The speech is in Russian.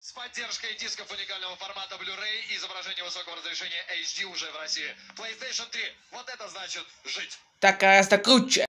С поддержкой дисков уникального формата Blu-ray и изображение высокого разрешения HD уже в России. PlayStation 3. Вот это значит жить. Так гораздо круче.